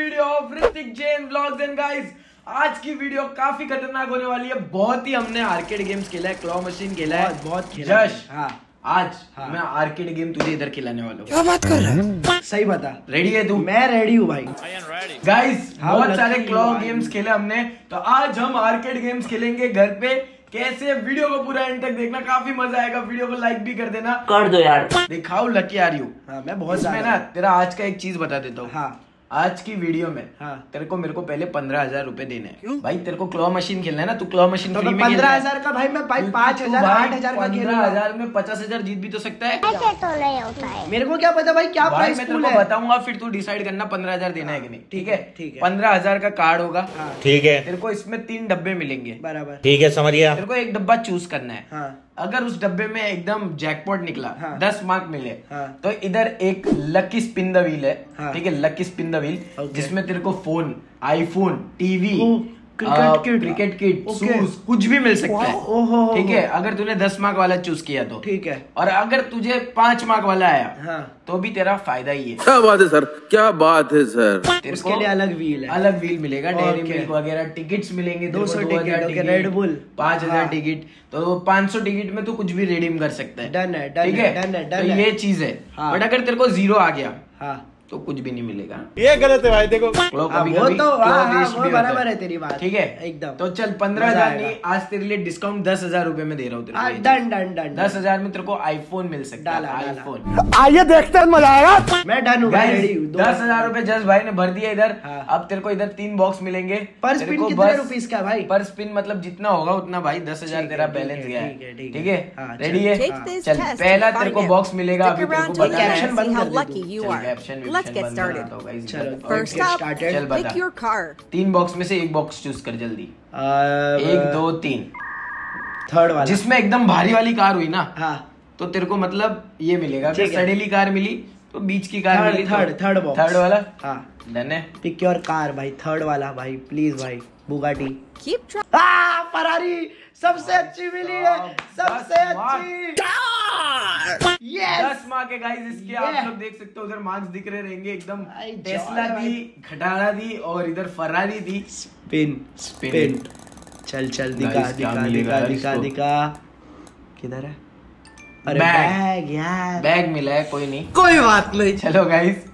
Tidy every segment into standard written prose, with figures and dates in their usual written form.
Video of Hrithik Jain vlogs and guys, आज की video काफी खतरनाक होने वाली है। बहुत ही हमने आर्केड गेम्स खेला है, क्लॉ मशीन खेला है, बहुत खेला है। हाँ, आज मैं आर्केड गेम तुझे इधर खिलाने वाला हूँ। क्या बात कर रहा है? सही बता, रेडी है तू? मैं रेडी हूँ भाई। गाइस बहुत सारे क्लॉ गेम्स खेले हमने, तो आज हम आर्केड गेम्स खेलेंगे घर पे। कैसे? वीडियो को पूरा एंड तक देखना, काफी मजा आएगा। वीडियो को लाइक भी कर देना। कर दो यार। दिखाओ लकी आर यू। हाँ, मैं बहुत इसमें ना तेरा आज का एक चीज बता देता हूँ। हाँ, आज की वीडियो में तेरे को मेरे को पहले 15,000 रुपए देने हैं। भाई तेरे को क्लॉ मशीन खेलना है ना, तू क्लॉ मशीन फ्री में 15,000 का भाई, मैं भाई 5,000 8,000 का 15,000 में 50,000 जीत भी तो सकता है। ऐसे तो नहीं होता है। मेरे को क्या पता भाई क्या प्राइस मैं तेरे को बताऊंगा, फिर तू डिसाइड करना 15,000 देना है कि नहीं। ठीक है, ठीक है। 15,000 का कार्ड होगा। ठीक है। तेरे को इसमें 3 डब्बे मिलेंगे। बराबर, ठीक है, समझ गया। तेरे को एक डब्बा चूज करना है। अगर उस डब्बे में एकदम जैकपॉट निकला, 10 मार्क मिले, तो इधर एक लकी स्पिन द व्हील है। ठीक है, लकी स्पिन द व्हील, जिसमें तेरे को phone, iPhone, TV, cricket kit, shoes, कुछ भी मिल सकता है। ठीक है, अगर तूने 10 मार्क वाला चूज किया तो ठीक है। और अगर तुझे 5 मार्क वाला आया तो भी तेरा फायदा ही है। क्या बात है सर, क्या बात है सर। उसके लिए अलग व्हील है, अलग व्हील मिलेगा। डेयरी मिल्क वगैरह टिकट्स मिलेंगे। 200 टिकट, रेड बुल 5,000 टिकट, तो 500 टिकट में तू कुछ भी रिडीम कर सकता है। डन है, ठीक है, डन है, तो ये चीज है। बट अगर तेरे को 0 आ गया तो कुछ भी नहीं मिलेगा। ये गलत है भाई, देखो वो बराबर है तेरी बात। ठीक है एकदम। तो चल 15,000 नहीं, आज तेरे लिए डिस्काउंट 10,000 रुपए में दे रहा हूँ तेरे को। Done done done. 10,000 में तेरे को आईफोन मिल सकता है। आईफोन आइए देखते हैं, मजा आएगा। मैं डन हूँ, 10,000 रुपए जस्ट भाई ने भर दिया इधर। अब तेरे को इधर 3 बॉक्स मिलेंगे। पर स्पिन कितने रुपीस का भाई? पर स्पिन मतलब जितना होगा उतना भाई। 10,000 तेरा बैलेंस गया है। ठीक है, रेडी है? चल पहला तेरे को बॉक्स मिलेगा। अभी तेरे को कैप्शन बंद कर दे। Let's get started. First up, pick your car. 3 box में से एक बॉक्स चूज कर जल्दी। 1 2 3 थर्ड वाला, जिसमें एकदम भारी वाली कार हुई ना, तो तेरे को मतलब ये मिलेगा। अगर सडेली कार मिली तो बीच की कार मिली। थर्ड बॉक्स, थर्ड वाला। डन है। पिक योर कार भाई, थर्ड वाला भाई, प्लीज भाई। बुगाटी, फरारी सबसे अच्छी मिली है, सबसे अच्छी। 10 मार्क है गाइस इसके। आप लोग देख सकते हो, उधर मार्क्स दिख रहे रहेंगे एकदम। टेस्ला दी, खटारा दी, और इधर फरारी दी। Spin spin. चल चल दिखा दिखा दिखा दिखा दिखा। किधर है? अरे बैग यार, बैग मिला है। कोई नहीं, कोई बात नहीं। चलो गाइस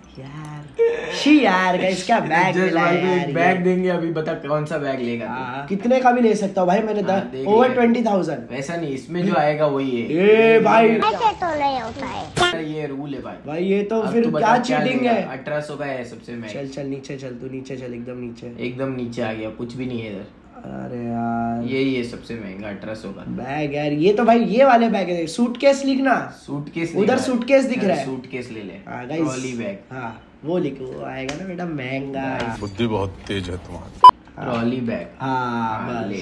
यार गाइस क्या बैग मिला है यार। बैग देंगे अभी, बता कौन सा बैग लेगा? कितने का भी ले सकता हूँ भाई, मैंने ओवर 20,000। वैसा नहीं, इसमें जो आएगा वही है। ये भाई ऐसे तो नहीं होता है, ये रूल है भाई। भाई ये तो फिर क्या चीटिंग है। 1800 का है सबसे महंगा। चल चल नीचे चल, तू नीचे चल, एकदम नीचे, एकदम नीचे आ गया। कुछ भी नहीं है इधर। अरे यार यही है सबसे महंगा, 1800 का बैग यार। ये तो भाई ये वाले बैग है। सूटकेस लिखना, सूटकेस उधर सूटकेस दिख रहा है। सूटकेस ले ले, ट्रॉली बैग। हाँ वो लिखो, वो आएगा ना बेटा महंगा। बुद्धि बहुत तेज है तुम्हारी। Trolley bag. हाँ ले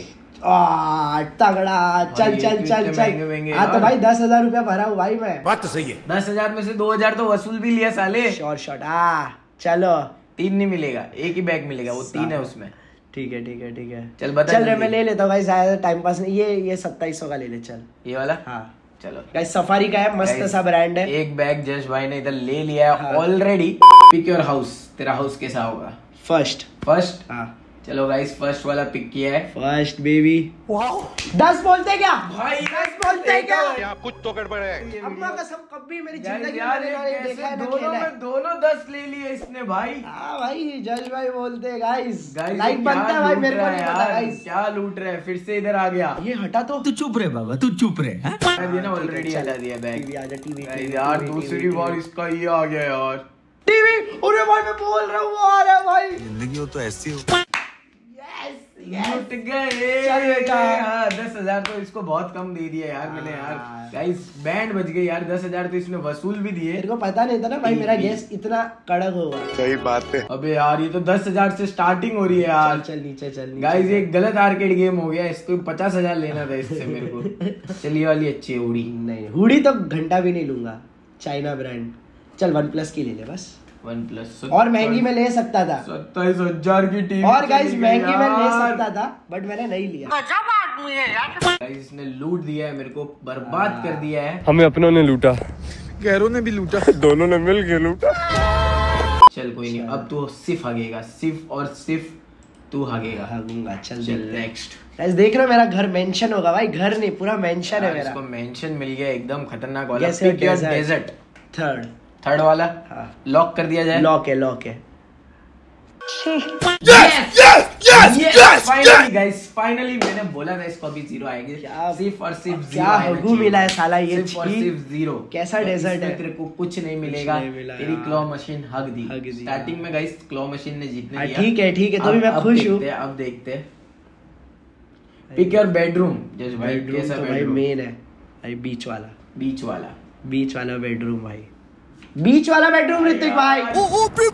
तगड़ा। चल चल चल चल। हाँ तो भाई 10,000 रुपया भरा हूँ भाई मैं। बात तो सही है। 10,000 में से 2,000 तो वसूल भी लिया साले। Short short. चलो 3 नहीं मिलेगा, एक ही बैग मिलेगा, वो 3 है उसमें। ठीक है ठीक है ठीक है। चल बता। चल रहे मैं ले लेता हूँ भाई, ज्यादा टाइम पास नहीं। ये 2700 का ले ले। चल ये वाला। हाँ चलो गाइस, सफारी का है, मस्त सा ब्रांड है। एक बैग जश भाई ने इधर ले लिया है ऑलरेडी। पिक योर हाउस, तेरा हाउस कैसा होगा? फर्स्ट। फर्स्ट। हाँ चलो गाइस, फर्स्ट वाला पिक किया है। First baby. 10 बोलते क्या भाई? 10 बोलते क्या? कुछ तो गड़बड़ है। अम्मा कसम कभी मेरी जिंदगी में देखा है ना, खेला है। दोनों 10 ले लिए इसने भाई। हाँ भाई जज भाई बोलते गाइस। लाइक बनता है भाई, मेरे को नहीं पता गाइस। क्या लूट रहे हैं? फिर से इधर आ गया। ये हटा तो। तू चुप रहे बाबा, तू चुप रहे। ऑलरेडी हटा दिया बैग। टीवी यार, दूसरी बार इसका ये आ गया यार। टीवी। अरे भाई मैं बोल रहा हूँ, आ रहा है भाई। जिंदगी हो तो ऐसी हो। लूट गए। 10,000 तो इसको बहुत कम दे दिया यार मैंने यार। गाइस बैंड बज गई यार। 10,000 तो इसने वसूल भी दिए। तेरे को पता नहीं था ना भाई मेरा गेस इतना कड़क होगा। सही बात है। अबे यार ये तो 10,000 से स्टार्टिंग हो रही है यार। चल नीचे चल। गाइस ये गलत आर्केड गेम हो गया, इसको 50,000 लेना था इससे मेरे को। चलिए वाली अच्छी है हुडी। नहीं हुडी तो घंटा भी नहीं लूंगा, चाइना ब्रांड। चल OnePlus की ले ले बस। OnePlus और महंगी में ले सकता था। 27,000 की टीवी। और गाइस महंगी में ले सकता था, बट मैंने नहीं लिया। गजब आदमी है यार। गाइस इसने लूट दिया है मेरे को, बर्बाद कर दिया है। हमें अपनों ने लूटा, गैरों ने भी लूटा, दोनों ने मिल के लूटा। चल चल कोई नहीं, अब तू सिर्फ हगेगा, सिर्फ और सिर्फ तू हगेगा। हगूंगा। चल नेक्स्ट। गाइस देख रहे हो मेरा घर मेंशन होगा भाई, घर नहीं पूरा मेंशन है मेरा। इसको मेंशन मिल गया एकदम खतरनाक वाला। डेजर्ट थर्ड वाला। हाँ। लॉक कर दिया जाए। लॉक है। फाइनली मैंने बोला था इसको अभी 0 आएगी। सिर्फ और सिर्फ क्या हगू मिला है साला ये, सिर्फ और सिर्फ 0। कैसा डेजर्ट है, तेरे को कुछ नहीं मिलेगा, तेरी क्लॉ मशीन हग दी। स्टार्टिंग में गाइस क्लॉ मशीन ने जीतने दिया। ठीक है तो भी मैं खुश हूँ। अब देखते पिक योर बेडरूम। जस्ट भाई कैसा बेडरूम? मेन है भाई, बीच वाला बेडरूम भाई, बीच वाला बेडरूम ऋतिक भाई। ओपी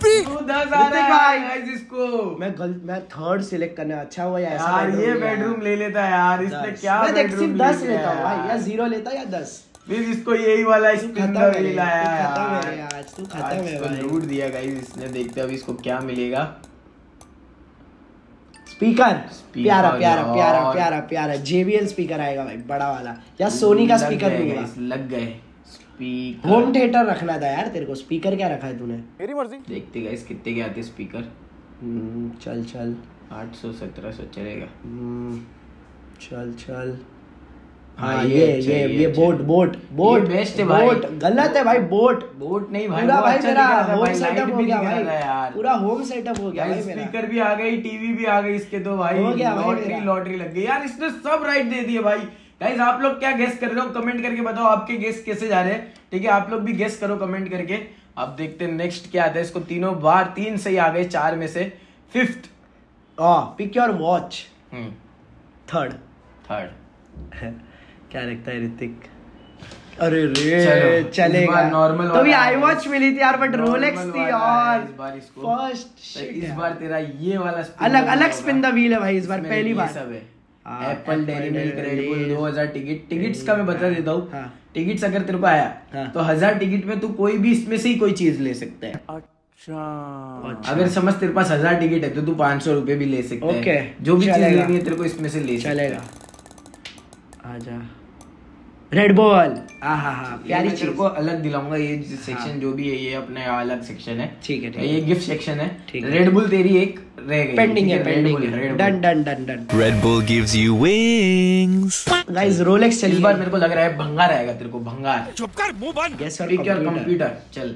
भाई इसको मैं थर्ड सिलेक्ट करने, अच्छा हुआ यार ये बेडरूम ले लेता है यार, इसने क्या बेडरूम 10 लेता हूँ भाई, या 0 लेता या 10। फिर इसको यही वाला खत्म है आज, तू खत्म है भाई, लूट दिया गाइस इसने। देखते अब इसको क्या मिलेगा। स्पीकर प्यारा JBL स्पीकर आएगा भाई, बड़ा वाला, या सोनी का स्पीकर लूंगा। लग गए स्पीकर। होम थिएटर रखना था यार तेरे को, स्पीकर क्या रखा है तूने? मेरी मर्जी। देखते गाइस कितने के आते स्पीकर। चल 800-1700 चलेगा। चल हाँ ये बोट बेस्ट है भाई। गलत है भाई, बोट नहीं भाई, पूरा भाई मेरा होम सेटअप सेटअप हो गया भाई, पूरा होम सेटअप हो गया भाई मेरा। स्पीकर भी आ गई, टीवी भी आ गई इसके तो भाई, लॉटरी लग गई यार, इसने सब राइट दे दिए भाई। गाइस आप लोग क्या गेस कर रहे हो, कमेंट करके बताओ आपके गेस कैसे जा रहे हैं। ठीक है, आप लोग भी गेस करो कमेंट करके। अब देखते हैं नेक्स्ट क्या आता है। इसको 3 सही आ गए, 4 में से 5th। Pick your watch. Third क्या लगता है ऋतिक? अरे रे चलेगा नॉर्मल। तो भी आई वॉच मिली थी यार, बट रोलेक्स थी और फर्स्ट। इस बार तेरा ये वाला अलग स्पिन द व्हील है भाई, इस बार पहली बार। सब है Apple, dairy milk, red bull, 2000 tickets का मैं बता देता हूँ। टिकट्स अगर तेरे को आया तो 1000 टिकट में तू कोई भी इसमें से ही कोई चीज ले सकता है। अच्छा। अगर समझ तेरे पास 1000 टिकट है तो तू 500 रुपए भी ले सकता है। जो भी चीज लेनी है तेरे को इसमें से ले चलेगा। आजा रेड बॉल। प्यारी तेरे को अलग दिलाऊंगा, ये सेक्शन जो भी है ये अपने अलग सेक्शन है। ठीक है ये गिफ्ट सेक्शन है। रेड बुल तेरी एक रह गई, पेंडिंग है। Done. Red Bull gives you wings. Guys Rolex चलिए। इस बार मेरे को लग रहा है भंगार आएगा तेरे को, भंगार। चुप कर, मुंह बंद। Yes sir. Pick your computer. चल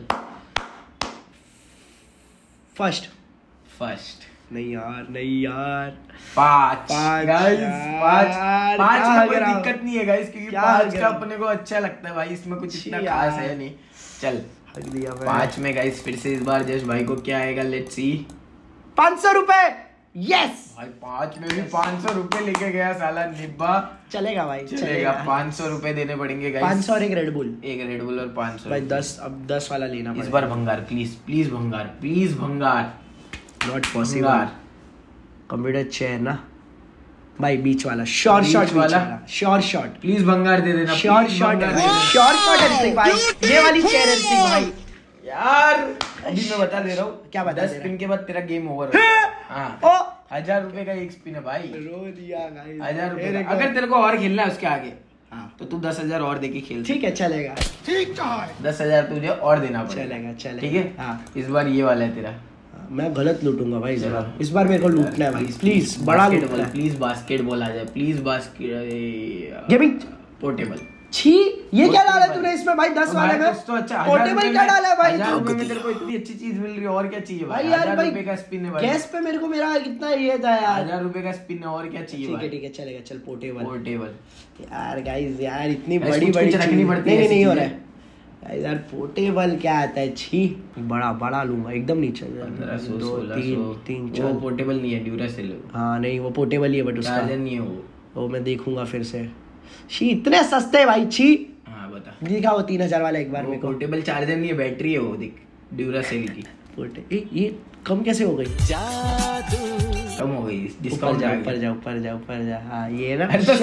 फर्स्ट नहीं यार 5 गाइस। 5 में कोई यार दिक्कत नहीं है गाइस, क्योंकि 5 का अपने को अच्छा लगता है भाई, इसमें कुछ इतना खास है नहीं। चल 5 में गाइस फिर से इस बार जश भाई को क्या आएगा, लेट्स सी। 500 रुपए। यस भाई 5 में भी 500 रुपए लेके गया साला निब्बा। चलेगा भाई, चलेगा। 500 रुपए देने पड़ेंगे गाइस। 500 और एक रेड बुल और 500 भाई 10। अब 10 वाला लेना पड़ेगा इस बार। भंगार प्लीज भंगार। Not possible. कंप्यूटर चेयर ना भाई, बीच वाला श्योर शॉट प्लीज भंगार दे देना। श्योर शॉट है भाई, ये वाली चेयर है ऋतिक भाई। यार अभी मैं बता दे रहा हूँ, क्या बता 10 स्पिन के बाद तेरा गेम ओवर हो जाएगा। 1000 रुपए का एक स्पिन है भाई। रो दिया गाइस। 1000 रुपए। अगर तेरे को और खेलना है उसके आगे तो तू 10,000 और देके खेल। ठीक है चलेगा। ठीक कहा है। 10,000 तुझे और देना चलेगा। ठीक है। इस बार ये वाला है तेरा। मैं गलत लूटूंगा भाई, इस बार मेरे को लूटना है भाई। प्लीज बड़ा लूटना है। प्लीज बास्केटबॉल आ जाए, प्लीज बास्केट गेमिंग पोर्टेबल। छी ये क्या डाला तूने इसमें भाई? 10 वाले में तो अच्छा पोर्टेबल क्या डाला है भाई? 1000 रुपए में तेरे को इतनी अच्छी चीज मिल रही है, और क्या चाहिए भाई? यार 1000 रुपए का स्पिन है भाई। गैस पे मेरे को मेरा कितना ये था यार। 1000 रुपए का स्पिन है, और क्या चाहिए? ठीक है चलेगा। चल पोर्टेबल। यार गाइस यार इतनी बड़ी रखनी पड़ती है। नहीं हो रहा है यार। पोर्टेबल क्या आता है? छी बड़ा लूंगा एकदम नीचे। 1500 3 वो पोर्टेबल नहीं है, ड्यूरासेल। हाँ नहीं वो पोर्टेबल ही है, बट उसका चार्जर नहीं है वो मैं देखूंगा फिर से। छी इतने सस्ते भाई। छी बता दिखा वो 3000 वाला एक बार मेरे को। पोर्टेबल चार्जर नहीं है, बैटरी है वो, देख ड्यूरासेल की। ये कम कैसे हो गई? कम हो गई, डिस्काउंट ऊपर जा। हाँ ये ना तो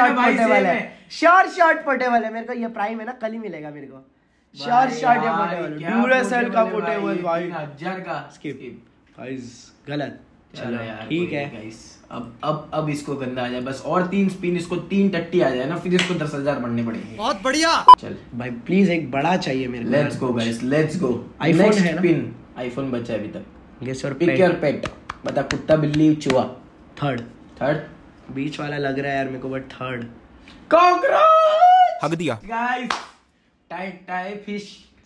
शॉर्ट पोर्टेबल है। मेरे को ये प्राइम है ना, कल ही मिलेगा मेरे को। शॉर्ट या पोर्टेबल, ड्यूरासेल का पोर्टेबल भाई 1000 का। स्किप गाइस, गलत। चलो यार ठीक है गाइस। अब इसको गंदा आ जाए बस, और 3 स्पिन, इसको 3 टट्टी आ जाए ना, फिर इसको 10,000 बढ़ने पड़ेंगे। बहुत बढ़िया। चल भाई प्लीज एक बड़ा चाहिए मेरे को। Let's go guys, let's go. IPhone है ना? आईफोन बचा है अभी तक। Guess your pick your pet. बता, कुत्ता, बिल्ली, चूहा। थर्ड बीच वाला लग रहा है यार मेरे को, बट थर्ड कॉकरोच। हग दिया। गाइस टाइप फिश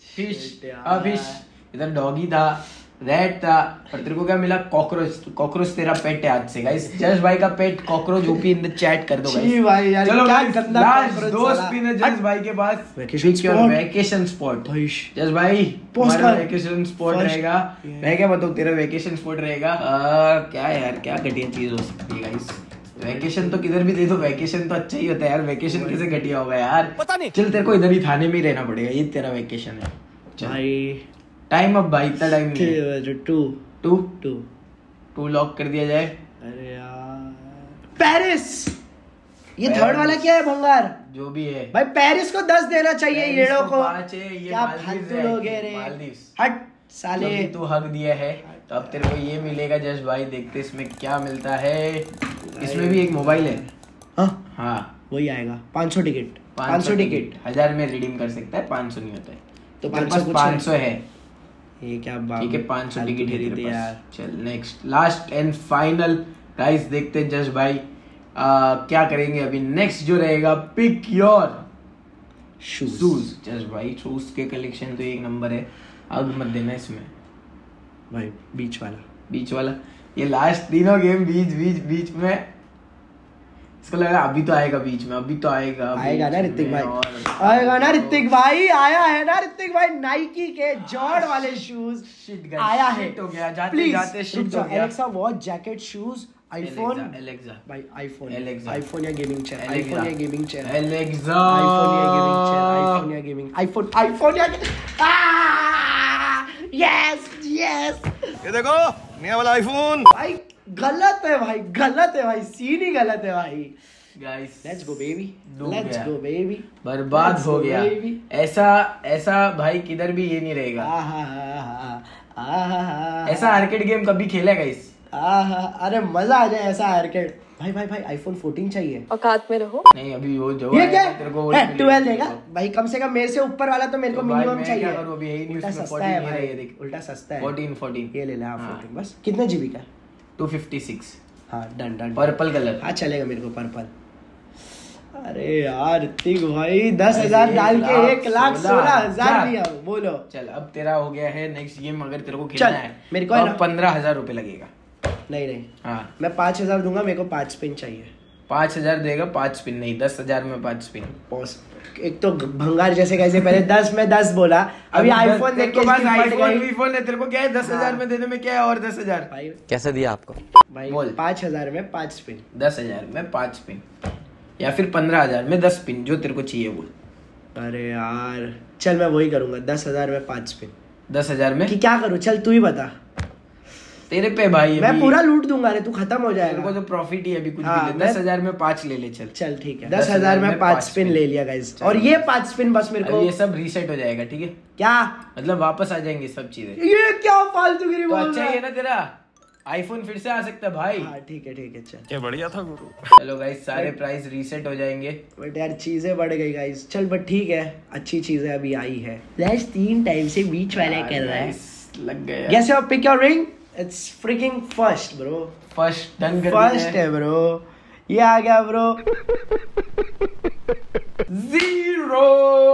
इधर डॉगी था, रैट था, और तेरे को क्या मिला? कॉकरोच। कॉकरोच तेरा पेट है आज से गाइस। जश भाई का pet cockroach OP in the chat कर दो गाइस। भाई यार, चलो क्या गाइस, गंदा लास्ट cockroach 2 साला। स्पिन है जश भाई के पास। Vacation vacation spot. जश भाई Post हमारा कर। Vacation spot First। रहेगा। मैं क्या बताऊं, तेरा वैकेशन स्पॉट रहेगा। क्या यार, क्या घटिया चीज हो सकती है गाइस। वैकेशन तो किधर भी दे दो, वैकेशन तो अच्छा ही होता है यार। वैकेशन कैसे घटिया होगा यार, पता नहीं। चल तेरे को इधर ही थाने में ही रहना पड़ेगा, ये तेरा वैकेशन है। भाई टाइम अब भाई, इतना टाइम नहीं है। 2 लॉक कर दिया जाए। अरे यार, पेरिस। ये थर्ड वाला क्या है भंगार? जो भी है भाई, पेरिस को 10 देना चाहिए येड़ों को। 5 है, ये क्या मालदीव्स फालतू है, लोग हैं रे। मालदीव्स। हट साले। जो भी तू हक दिया है, तो अब तेरे को ये मिलेगा जश भाई। देखते इसमें क्या मिलता है। इसमें भी एक मोबाइल है। हाँ वही आएगा। 500 टिकट। 500 टिकट 1000 में रिडीम कर सकता है, 500 नहीं होता है। तो तेरे पास 500 है। ये क्या ठीक है, 500 टिकट है तेरे यार। पास। चल next, last and final guys, देखते हैं जश भाई क्या करेंगे अभी। नेक्स्ट जो रहेगा, पिक योर शूज। जश भाई शूज के कलेक्शन तो 1 नंबर है। आग मत देना इसमें भाई। बीच वाला ये लास्ट तीनों गेम बीच में। इसको लगा अभी तो आएगा बीच में, अभी तो आएगा ना ऋतिक भाई, आएगा ना ऋतिक भाई। आया है ना ऋतिक भाई, नाइकी के जॉर्ड वाले शूज आया है। हो गया जाते जाते शिट हो गया। Alexa watch, jacket, shoes, iPhone. Alexa भाई आईफोन, Alexa। आईफोन या गेमिंग चेयर, आईफोन या गेमिंग चेयर, एलेक्सा, आईफोन या गेमिंग चेयर, आईफोन या गेमिंग, आईफोन या यस। ये देखो नया वाला आईफोन। भाई गलत है भाई, सीन ही गलत है भाई। गाइस लेट्स गो बेबी, डूब लेट्स गया। Go baby. बर्बाद Let's हो go, गया। baby। ऐसा भाई किधर भी ये नहीं रहेगा। ऐसा आर्केड गेम कभी खेला है गाइस? अरे मजा आ जाए ऐसा आर्केड। भाई आईफोन 14 चाहिए। औकात में रहो। नहीं अभी वो जो ये क्या तेरे को 12 देगा भाई? कम से कम मेरे से ऊपर वाला तो मेरे को मिनिमम चाहिए। अभी यही न्यूज़ उल्टा में सस्ता 14 है ये भाई, रही है। उल्टा सस्ता है। 14 ये ले ले। हाँ हाँ। 14 बस। कितने जीबी का? 256। हाँ डन। Purple colour. हाँ चलेगा मेरे को पर्पल। अरे यार ऋतिक भाई 10,000 डाल के 1,16,000 दिया। बोलो। चल अब तेरा हो गया है नेक्स्ट गेम। अगर तेरे को खेलना है मेरे को 15,000 रुपए लगेगा। नहीं हाँ मैं 5,000 दूंगा। मेरे को 5 स्पिन चाहिए। 5,000 देगा, 5 स्पिन नहीं, 10,000 में 5 स्पिन। एक तो भंगार जैसे कैसे पहले 10 में 10 बोला, अभी आईफोन देख के आईफोन है तेरे को क्या है 10,000 में देने में क्या है? और 10,000 भाई कैसे दिया आपको भाई बोल। 5,000 में 5 स्पिन, 10,000 में 5 स्पिन, या फिर 15,000 में 10 स्पिन, जो तेरे को चाहिए बोल। अरे यार चल मैं वही करूंगा, 10,000 में 5 स्पिन। 10,000 में कि क्या करूं? चल तू ही बता। तेरे पे भाई, मैं पूरा लूट दूंगा रे, तू खत्म हो जाएगा। तेरे को तो प्रॉफिट ही अभी कुछ हाँ, भी ले। 10,000 में 5 ले ले। चल ठीक है 10,000 में 5 स्पिन ले लिया गाइस। और ये 5 स्पिन बस मेरे को, ये सब रीसेट हो जाएगा ठीक है? क्या मतलब वापस आ जाएंगे सब चीजें। ये क्या फालतूगिरी तो बोल अच्छा रहा ही है? है ना तेरा आईफोन फिर से आ सकता है भाई। हाँ ठीक है चल। क्या बढ़िया था गुरु। चलो गाइस सारे प्राइस रीसेट हो जाएंगे। बट यार चीजें बढ़ गई गाइस। चल बट ठीक है, अच्छी चीजें अभी आई है। फ्लैश 3 टाइम से बीच वाले कर रहा है। लग गया। Guess your pick your ring. It's freaking first bro. First done कर फर्स्ट है ब्रो। ये आ गया ब्रो। 0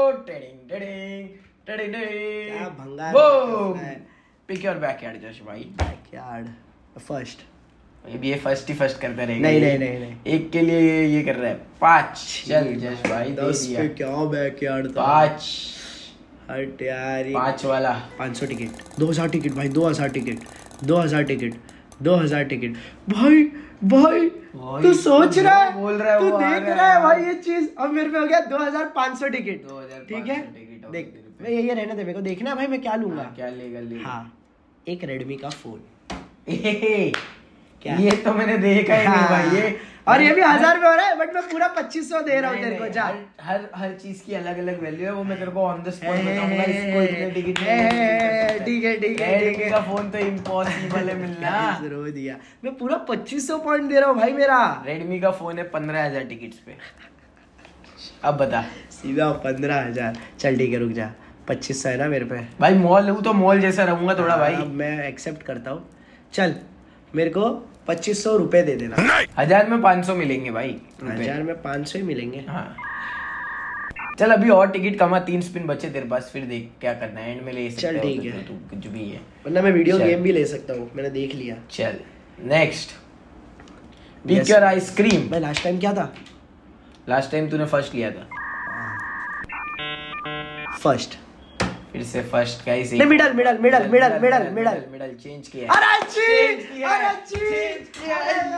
क्या भंगार बूम। है। पिक योर बैकयार्ड जश भाई। Backyard first. ये फर्स्ट ही फर्स्ट करता रहेगा। नहीं एक के लिए ये कर रहा है 5। चल जश भाई 10 पे क्या बैकयार्ड था? 5 हट यार। 5 वाला 500 टिकट, 2,000 टिकट भाई, 2,000 टिकट, 2,000 टिकट, 2,000 टिकट। भाई तू सोच रहा है, बोल रहा है, तू वो आ देख रहा रहा है है। भाई ये चीज। अब मेरे पे हो गया 2,500 टिकट। 2,500 ठीक है टिकट हो देख, गए तेरे पे। मैं ये रहने दे, मेरे को देखना है भाई मैं क्या लूंगा। क्या लेगा हाँ एक रेडमी का फोन। क्या? ये तो मैंने देखा ही नहीं भाई। ये और ये भी 1,000 में हो रहा है, बट मैं पूरा 2,500 दे रहा हूँ तेरे को। जा हर चीज की अलग अलग वैल्यू है, वो मैं तेरे को ऑन द स्पॉट बताऊंगा। इसको इतने टिकट ठीक है का फोन तो इम्पॉसिबल है मिलना। रो दिया। मैं पूरा 2,500 पॉइंट दे रहा हूँ भाई मेरा। रेडमी का फोन है 15,000 टिकट्स पे। अब बता। सीधा 15,000। चल ठीक है रुक जा। 2500 है ना मेरे पे भाई। मॉल हूँ तो मॉल जैसा रहूंगा थोड़ा भाई। अब मैं एक्सेप्ट करता हूँ। चल मेरे को 2500 रुपए दे देना। 1000 में 500 मिलेंगे भाई। 1000 में 500 ही मिलेंगे। हाँ चल अभी और टिकट कमा, 3 स्पिन बचे तेरे पास, फिर देख क्या करना है, एंड में ले सकते चल ठीक है, तू कुछ भी है, वरना मैं वीडियो गेम भी ले सकता हूँ, मैंने देख लिया। चल नेक्स्ट पिक योर आइसक्रीम। भाई लास्ट टाइम क्या था? लास्ट टाइम तूने फर्स्ट लिया था। फर्स्ट फिर से first guys. Middle middle middle middle middle middle middle change किया। अरे चेंज किया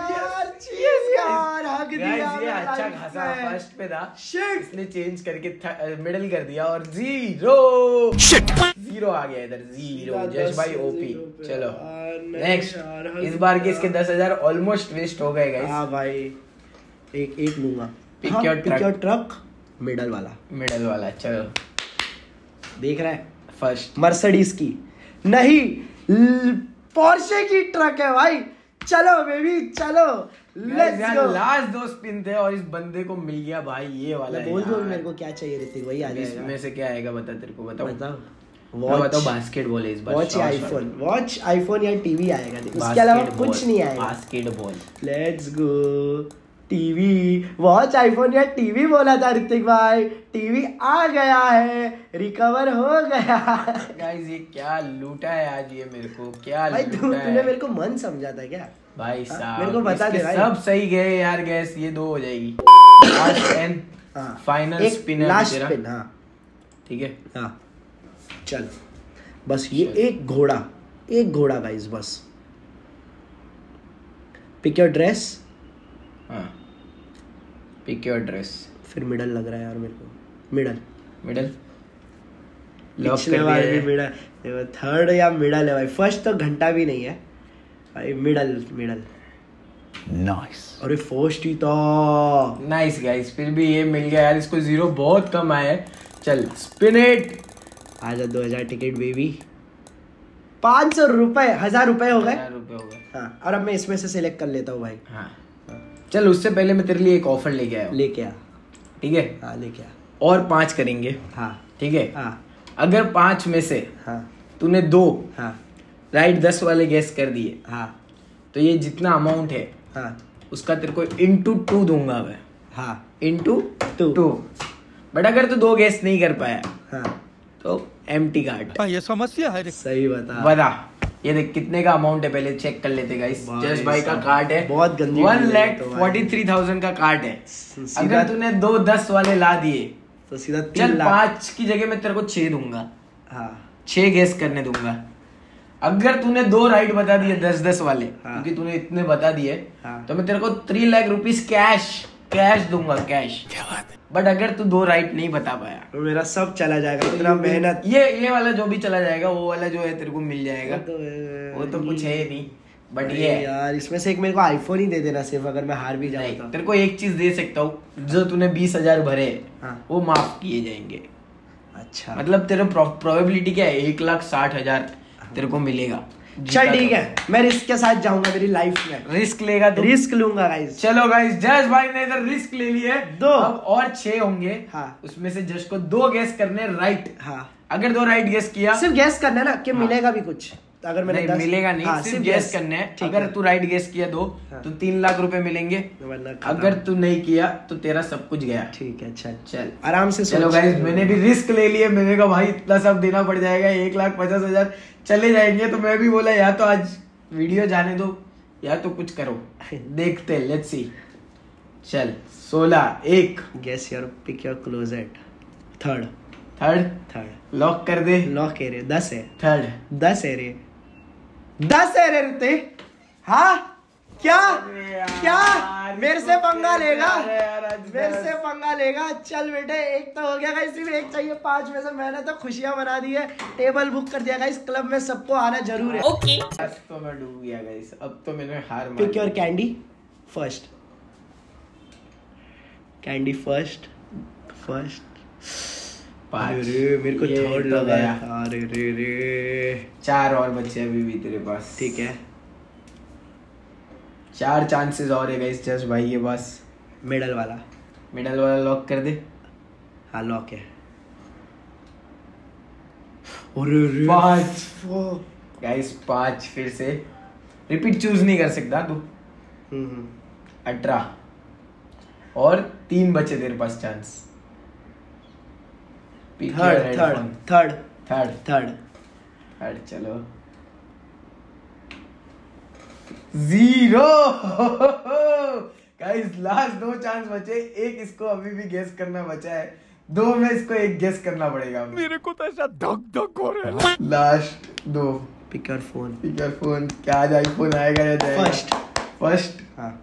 यार, हक दिया। ये अच्छा खासा फर्स्ट पे था, इसने चेंज करके मिडल कर दिया और जीरो आ गया इधर, जीरो। जश भाई ओपी। चलो नेक्स्ट, इस बार के इसके 10,000 ऑलमोस्ट वेस्ट हो गए गाइस। हाँ भाई एक लूंगा। पिक योर ट्रक मिडल वाला। चलो देख रहा है फर्स्ट मर्सिडीज की नहीं, पोर्शे की ट्रक है भाई। चलो बेबी चलो, लेट्स गो। लास्ट 2 स्पिन थे और इस बंदे को मिल गया भाई ये वाला। बोल दो मेरे को क्या चाहिए ऋतिक, वही आ जाएगा। इसमें से क्या आएगा बता, तेरे को बताओ। वॉच, बास्केटबॉल है इस बार। वॉच आईफोन या टीवी आएगा, इसके अलावा कुछ नहीं आएगा। Basketball. Let's go. TV, watch, iPhone या टीवी बोला था ऋतिक भाई, टीवी आ गया है, रिकवर हो गया। गाइस ये क्या लूटा है आज ये मेरे को, क्या भाई लूटा तूने मेरे को मन समझा था क्या भाई साहब? मेरे को बता दे भाई। सब सही गए यार गैस, ये 2 हो जाएगी। लास्ट एंड फाइनल स्पिन है लास्ट तेरा। स्पिन। हाँ ठीक है। हाँ चल बस ये एक घोड़ा गाइस, बस। Pick your dress. हाँ पिक योर ड्रेस। फिर मिडल लग रहा है यार मेरे को। मिडल लॉक कर दिया है। मिडल थर्ड या मिडल है भाई, फर्स्ट तो घंटा भी नहीं है भाई। Middle nice. अरे फर्स्ट ही तो नाइस गाइस, फिर भी ये मिल गया यार इसको। 0 बहुत कम आया है। चल स्पिन इट। आजा 2000 टिकट बेबी। 500 रुपए, 1000 रुपए हो गए। 1000 रुपए हो गए। हाँ और अब मैं इसमें से सिलेक्ट कर लेता हूँ भाई। हाँ चल उससे पहले मैं तेरे लिए एक ऑफर लेके आया हूँ। लेके आ। ठीक है। हाँ लेके आ। और 5 करेंगे। हाँ ठीक है। हाँ अगर 5 में से तूने 2 राइट 10 वाले गैस कर दिए तो ये जितना अमाउंट है उसका तेरे को इंटू 2 दूंगा मैं। इंटू 2। बट अगर तू 2 गैस नहीं कर पाया तो एम्प्टी कार्ड। ये समस्या है। सही बता। ये देख कितने का अमाउंट है, पहले चेक कर लेते गाइस। जस भाई का कार्ड है, बहुत गंदी 1,43,000 का कार्ड है। अगर तूने 2 10 वाले ला दिए तो सीधा 3 लाख। 5 की जगह मैं तेरे को 6 दूंगा। 6 गैस करने दूंगा। अगर तूने 2 राइट बता दिए 10-10 वाले, क्योंकि तूने इतने बता दिए, तो मैं तेरे को 3 लाख रुपीस कैश दूंगा, कैश। क्या बात है। बट अगर तू 2 राइट नहीं बता पाया तो मेरा सब चला जाएगा, इतना मेहनत। ये वाला जो भी चला जाएगा, वो वाला जो है तेरे को मिल जाएगा। वो तो कुछ है नहीं, बट ये यार इसमें से एक मेरे को आईफोन ही दे देना सिर्फ, अगर मैं हार भी जाऊँ तो। तेरे को एक चीज दे सकता हूँ, जो तूने 20,000 भरे वो माफ किए जाएंगे। अच्छा मतलब तेरा प्रोबेबिलिटी क्या है, 1,60,000 तेरे को मिलेगा। चल ठीक है, मैं रिस्क के साथ जाऊंगा मेरी लाइफ में। रिस्क लेगा तो रिस्क लूंगा गाइस। चलो गाइस, जस भाई ने इधर रिस्क ले लिए 2, अब और 6 होंगे। उसमें से जस को 2 गैस करने राइट। अगर 2 राइट गैस किया, सिर्फ गैस करना ना कि मिलेगा भी कुछ। अगर मैंने नहीं मिलेगा नहीं, सिर्फ गैस करने हैं। अगर तू राइट गैस किया 2 तो 3 लाख रुपए मिलेंगे। अगर तू नहीं किया तो तेरा सब कुछ गया। ठीक है चल आराम से। चलो गाइस, मैंने भी रिस्क ले लिए। मैंने कहा भाई इतना सब देना पड़ जाएगा, 1,50,000 चले जाएंगे। तो मैं भी बोला या तो आज वीडियो जाने दो या तो कुछ करो, देखते लेट्स सी। चल 16 1 guess your pick your closet. Third lock कर दे। लॉक है रे, 10 है। थर्ड 10 है रे, 10 है रे ऋतिक। हाँ क्या मेरे से पंगा लेगा? चल बेटे, एक तो हो गया गाइस, सिर्फ एक चाहिए 5 में से। मैंने तो खुशियां मना दी है, टेबल बुक कर दिया गाइस। क्लब में सबको आना जरूर है। ओके अब तो मैं डूब गया गाइस, अब तो मैंने हार मान ली। Pick your candy first. Candy first. अरे मेरे को थर्ड लगा है। अरे रे 4 और बच्चे अभी भी तेरे पास। ठीक है, 4 चांसेस और है गाइस जस्ट भाई के पास। मिडल वाला लॉक कर दे। हाँ लॉक है। 5 गाइस 5 फिर से रिपीट चूज नहीं कर सकता तू। 18 और 3 बचे तेरे पास चांस। थर्ड चलो 0 गाइस लास्ट 2 चांस बचे, एक इसको अभी भी गेस करना बचा है, 2 में इसको एक गेस करना पड़ेगा। मेरे को तो ऐसा धक हो रहा है। Last 2 pick your phone. क्या आज आईफोन आएगा या जाएगा? फर्स्ट हाँ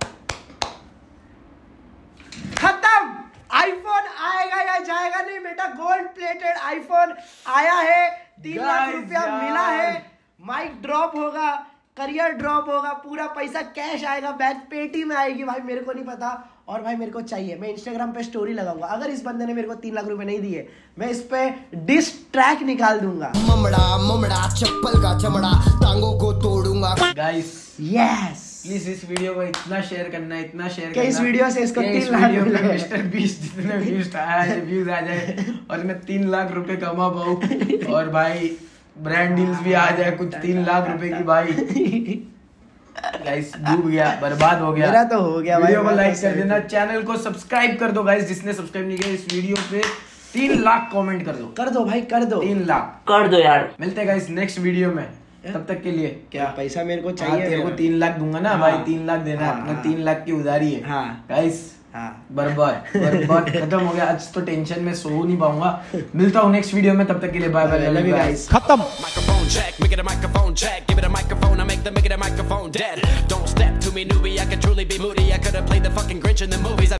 खत्म। आईफोन आएगा या जाएगा नहीं बेटा, गोल्ड प्लेटेड आईफोन आया है, 3 लाख रुपया मिला है, माइक ड्रॉप होगा, करियर ड्रॉप होगा, पूरा पैसा कैश आएगा, बैंक पेटी में आएगी भाई, मेरे को नहीं पता। और भाई मेरे को चाहिए, मैं इंस्टाग्राम पे स्टोरी लगाऊंगा, अगर इस बंदे ने मेरे को 3 लाख रुपए नहीं दिए मैं इस पे डिस ट्रैक निकाल दूंगा। ममड़ा चप्पल का चमड़ा टांगों को तोड़ूंगा। गाइस यस प्लीज इस वीडियो को इतना शेयर करना इस वीडियो से इसको 3 लाख मिले, मिस्टर बीस्ट जितने व्यूज आ जाए और मैं 3 लाख रुपए कमा पाऊँ और भाई ब्रांड डील्स भी आ जाए कुछ 3 लाख रुपए की भाई। गाइस डूब गया, बर्बाद हो गया, मेरा तो हो गया। वीडियो को लाइक कर देना, चैनल को सब्सक्राइब कर दो गाइस, जिसने सब्सक्राइब नहीं किया। इस वीडियो पे 3 लाख कमेंट कर दो भाई, कर दो 3 लाख कर दो यार। मिलते हैं गाइस नेक्स्ट वीडियो में, तब तक के लिए क्या पैसा मेरे को चाहिए? तेरे को 3 लाख दूंगा ना भाई, 3 लाख देना, अपना 3 लाख की उधारी है गाइस। बर्बाद खत्म हो गया। आज तो टेंशन में सो नहीं पाऊंगा। मिलता हूँ नेक्स्ट वीडियो में, तब तक के लिए bye bye, love you guys. खत्म। Microphone check, make it a microphone check. Give it a microphone, I make it a microphone dead. Don't step to me, newbie. I could truly be moody. I could have played the fucking Grinch in the movies.